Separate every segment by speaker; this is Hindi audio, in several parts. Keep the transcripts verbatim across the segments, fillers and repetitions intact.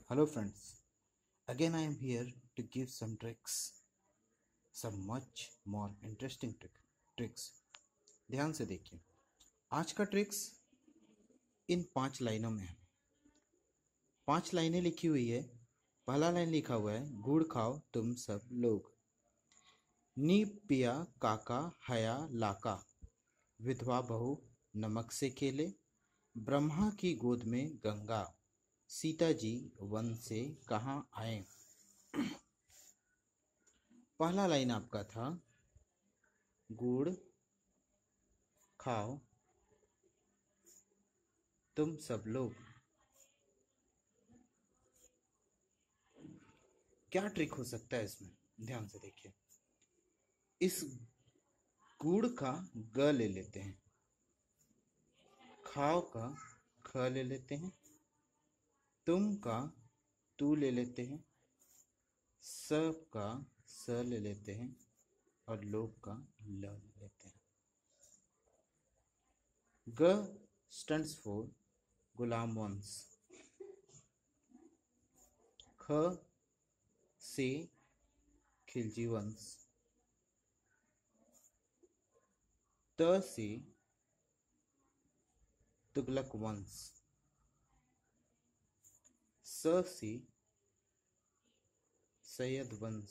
Speaker 1: Hello friends, again I am here to give some tricks, some much more interesting trick, tricks. ध्यान से देखिए, आज का ट्रिक्स इन पांच लाइनों में है। पांच लाइनें लिखी हुई है। पहला लाइन लिखा हुआ है, गुड़ खाओ तुम सब लोग। नी पिया काका हया लाका, विधवा बहू नमक से खेले। ब्रह्मा की गोद में गंगा, सीता जी वन से कहाँ आए। पहला लाइन आपका था, गुड़ खाओ तुम सब लोग। क्या ट्रिक हो सकता है इसमें, ध्यान से देखिए। इस गुड़ का ग ले लेते हैं, खाओ का ख ले लेते हैं, तुम का तू ले लेते हैं, सब का स ले लेते हैं और लोग का ल ले लेते हैं। ग स्टैंड्स फॉर गुलाम वंश, ख से खिलजी वंश, त से तुगलक वंश, स से सैयद वंश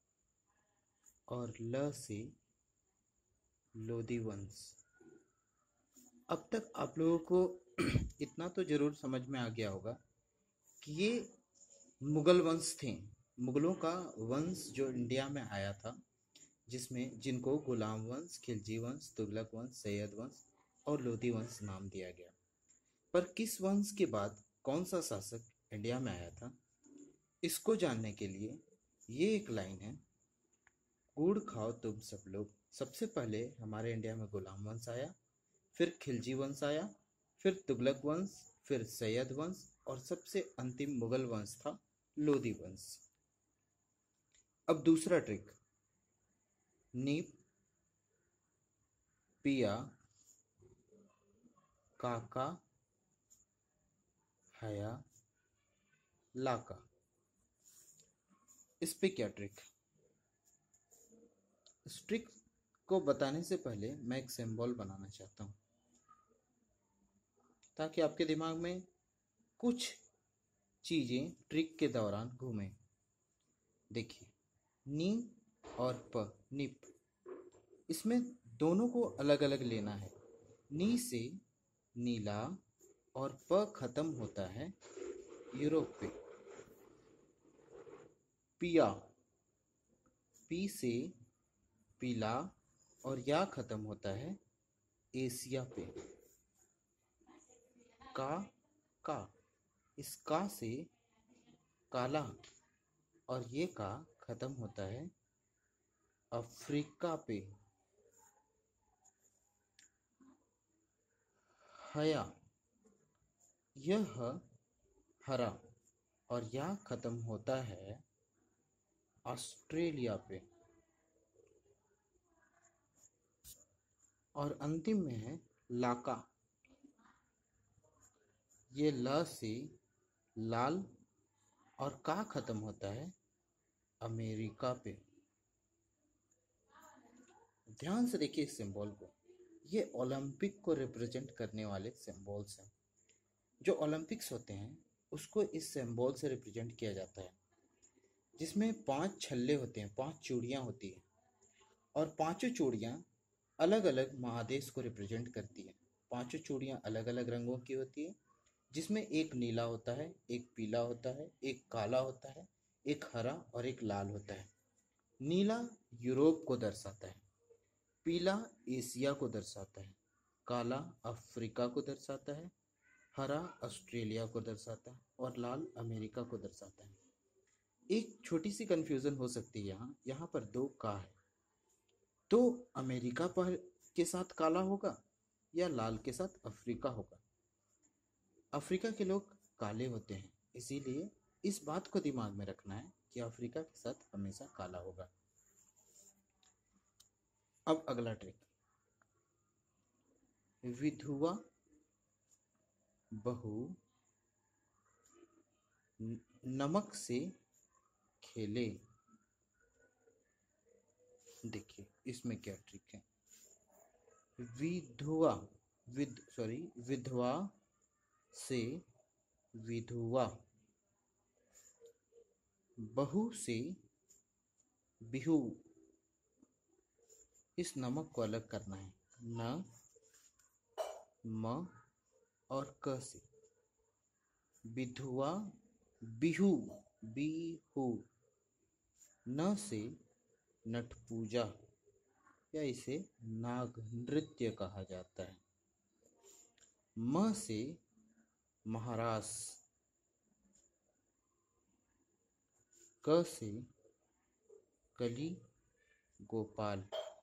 Speaker 1: और ल से लोदी वंश। अब तक आप लोगों को इतना तो जरूर समझ में आ गया होगा कि ये मुगल वंश थे। मुगलों का वंश जो इंडिया में आया था, जिसमें जिनको गुलाम वंश, खिलजी वंश, तुगलक वंश, सैयद वंश और लोदी वंश नाम दिया गया। पर किस वंश के बाद कौन सा शासक इंडिया में आया था, इसको जानने के लिए ये एक लाइन है, गुड़ खाओ तुम सब लोग। सबसे पहले हमारे इंडिया में गुलाम वंश आया, फिर खिलजी वंश आया, फिर तुगलक वंश, फिर सैयद वंश और सबसे अंतिम मुगल वंश था लोदी वंश। अब दूसरा ट्रिक, नीप पिया काका हया लाका। इस पे क्या ट्रिक? इस ट्रिक को बताने से पहले मैं एक सिंबल बनाना चाहता हूं, ताकि आपके दिमाग में कुछ चीजें ट्रिक के दौरान घूमें। देखिए, नी और प, निप, इसमें दोनों को अलग अलग लेना है। नी से नीला और प खत्म होता है यूरोप पे। पिया, पी से पीला और या खत्म होता है एशिया पे। का का, इस का से काला और ये का खत्म होता है अफ्रीका पे। हया, यह हरा और या खत्म होता है ऑस्ट्रेलिया पे। और अंतिम में है लाका, ये ल से लाल और का खत्म होता है अमेरिका पे। ध्यान से देखिए इस सिंबल को, ये ओलंपिक को रिप्रेजेंट करने वाले सिंबल्स हैं। जो ओलंपिक्स होते हैं उसको इस सिंबल से रिप्रेजेंट किया जाता है, जिसमें पांच छल्ले होते हैं, पांच चूड़ियां होती है और पांचों चूड़ियां अलग अलग महादेश को रिप्रेजेंट करती है। पांचों चूड़ियां अलग अलग रंगों की होती है, जिसमें एक नीला होता है, एक पीला होता है, एक काला होता है, एक हरा और एक लाल होता है। नीला यूरोप को दर्शाता है, पीला एशिया को दर्शाता है, काला अफ्रीका को दर्शाता है, हरा ऑस्ट्रेलिया को दर्शाता है और लाल अमेरिका को दर्शाता है। एक छोटी सी कंफ्यूजन हो सकती है, यहाँ यहाँ पर दो का है, तो अमेरिका पर के साथ काला होगा या लाल के साथ अफ्रीका होगा। अफ्रीका के लोग काले होते हैं, इसीलिए इस बात को दिमाग में रखना है कि अफ्रीका के साथ हमेशा काला होगा। अब अगला ट्रिक, विधवा बहू न- नमक से खेले। देखिए इसमें क्या ट्रिक है। विधवा, विध सॉरी विधवा से विधवा, बहू से बिहू। इस नमक को अलग करना है। न, म और क से। विधवा, बिहू, बिहू। न से नट पूजा, या इसे नाग नृत्य कहा जाता है। म से महारास, क से कली गोपाल।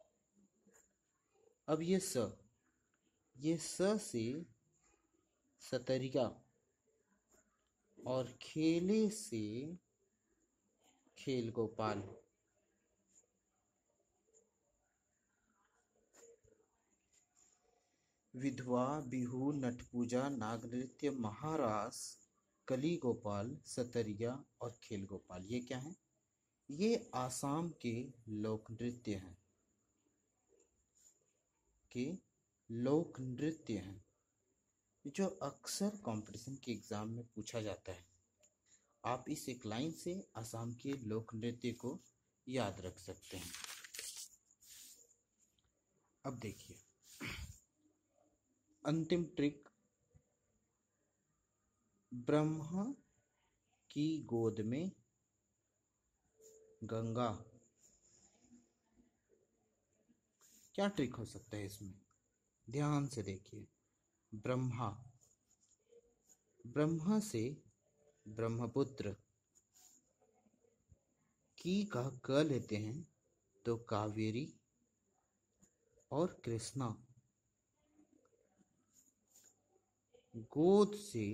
Speaker 1: अब ये स, ये स से सतरिया, और खेले से खेल गोपाल। विधवा, बिहू, नट पूजा, नाग नृत्य, महारास, कली गोपाल, सतरिया और खेल गोपाल, ये क्या है? ये आसाम के लोक नृत्य हैं, के लोक नृत्य हैं जो अक्सर कंपटीशन के एग्जाम में पूछा जाता है। आप इस एक लाइन से आसाम के लोक नृत्य को याद रख सकते हैं। अब देखिए अंतिम ट्रिक। ब्रह्मा की गोद में गंगा। क्या ट्रिक हो सकता है इसमें? ध्यान से देखिए। ब्रह्मा, ब्रह्मा से ब्रह्मपुत्र, की का क लेते हैं तो कावेरी और कृष्णा। गोद से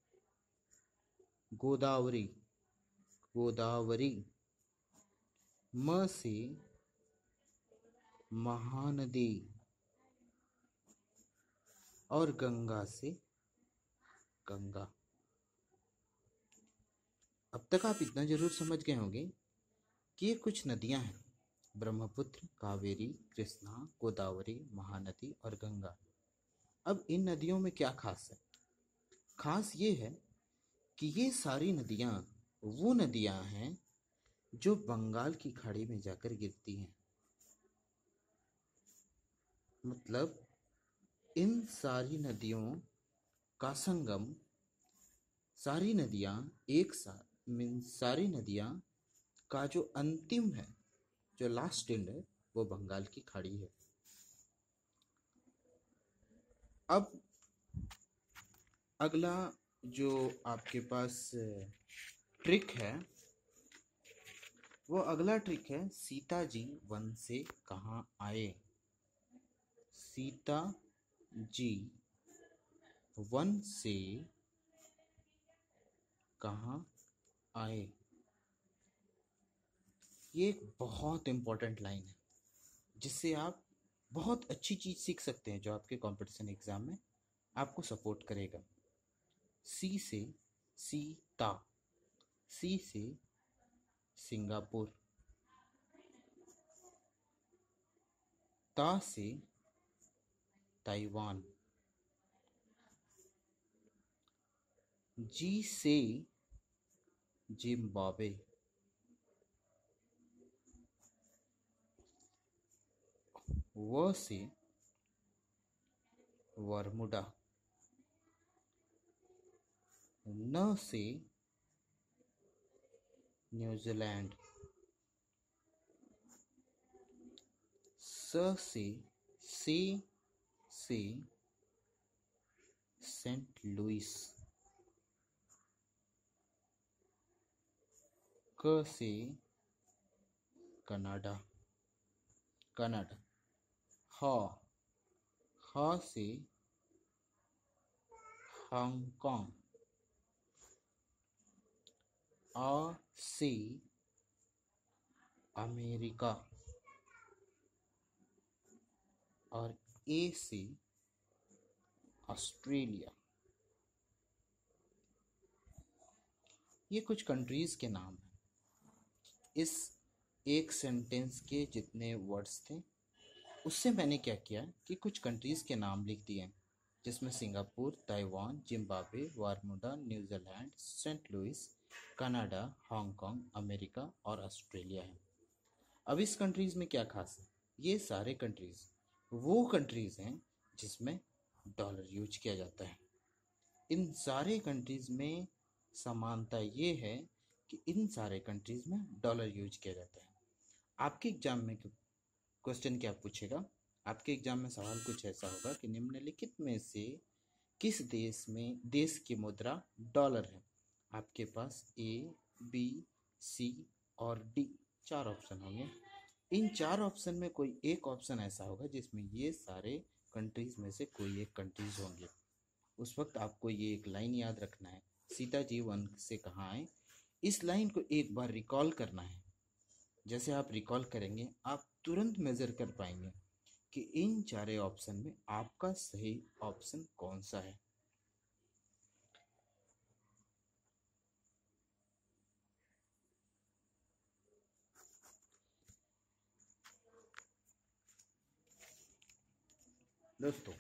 Speaker 1: गोदावरी, गोदावरी। म से महानदी, और गंगा से गंगा। अब तक आप इतना जरूर समझ गए होंगे कि ये कुछ नदियां हैं, ब्रह्मपुत्र, कावेरी, कृष्णा, गोदावरी, महानदी और गंगा। अब इन नदियों में क्या खास है? खास ये है कि ये सारी नदियां वो नदियां हैं जो बंगाल की खाड़ी में जाकर गिरती हैं। मतलब इन सारी नदियों का संगम, सारी नदियां एक साथ, मीन सारी नदियां का जो अंतिम है, जो लास्ट एंड है, वो बंगाल की खाड़ी है। अब अगला जो आपके पास ट्रिक है, वो अगला ट्रिक है सीता जी वन से कहाँ आए। सीता जी वन से कहाँ आए। ये एक बहुत इंपॉर्टेंट लाइन है जिससे आप बहुत अच्छी चीज सीख सकते हैं, जो आपके कंपटीशन एग्जाम में आपको सपोर्ट करेगा। सी से सीता, सी से सिंगापुर, ता से ताइवान, जी से जिम्बाब्वे, व से वर्मुडा, न से न्यूजीलैंड, स से से से सेंट लुइस, क से कनाडा, कनाडा, ह ह से हांगकांग, आ से अमेरिका, और ए से ऑस्ट्रेलिया। ये कुछ कंट्रीज़ के नाम हैं। इस एक सेंटेंस के जितने वर्ड्स थे उससे मैंने क्या किया कि कुछ कंट्रीज़ के नाम लिख दिए, जिसमें Singapore, Taiwan, Zimbabwe, Bermuda, New Zealand, Saint Louis, Canada, Hong Kong, America और ऑस्ट्रेलिया है। अब इस कंट्रीज़ में क्या खास है? ये सारे कंट्रीज़ वो कंट्रीज़ हैं जिसमें डॉलर यूज किया जाता है। इन सारे कंट्रीज़ में समानता ये है कि इन सारे कंट्रीज़ में डॉलर यूज किया जाता है। आपके एग्जाम में क्वेश्चन क्या पूछेगा? आपके एग्जाम में सवाल कुछ ऐसा होगा कि निम्नलिखित में से किस देश में देश की मुद्रा डॉलर है? आपके पास ए, बी, सी और डी चार ऑप्शन होंगे। इन चार ऑप्शन में कोई एक ऑप्शन ऐसा होगा जिसमें ये सारे कंट्रीज में से कोई एक कंट्रीज होंगे। उस वक्त आपको ये एक लाइन याद रखना है, सीता जी वन से कहाँ आए। इस लाइन को एक बार रिकॉल करना है। जैसे आप रिकॉल करेंगे आप तुरंत मेजर कर पाएंगे कि इन चारे ऑप्शन में आपका सही ऑप्शन कौन सा है। दोस्तों,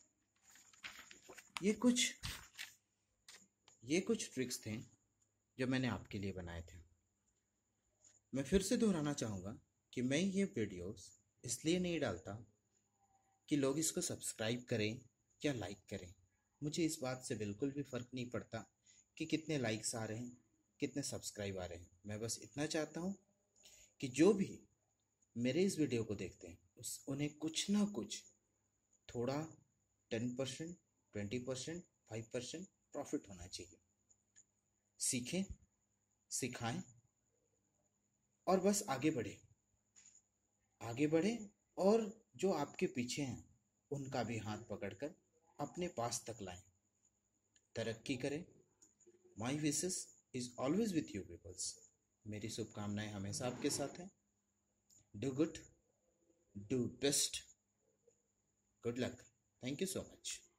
Speaker 1: ये कुछ ये कुछ ट्रिक्स थे जो मैंने आपके लिए बनाए थे। मैं फिर से दोहराना चाहूँगा कि मैं ये वीडियोस इसलिए नहीं डालता कि लोग इसको सब्सक्राइब करें या लाइक करें। मुझे इस बात से बिल्कुल भी फ़र्क नहीं पड़ता कि कितने लाइक्स आ रहे हैं, कितने सब्सक्राइब आ रहे हैं। मैं बस इतना चाहता हूँ कि जो भी मेरे इस वीडियो को देखते हैं उस उन्हें कुछ ना कुछ थोड़ा ten percent, twenty percent, five percent profit होना चाहिए। सीखें, सिखाएं और बस आगे बढ़े आगे बढ़े और जो आपके पीछे हैं उनका भी हाथ पकड़कर अपने पास तक लाएं, तरक्की करें। My wishes is always with you peoples. मेरी शुभकामनाएं हमेशा आपके साथ हैं। Do good, do best, good luck, thank you so much.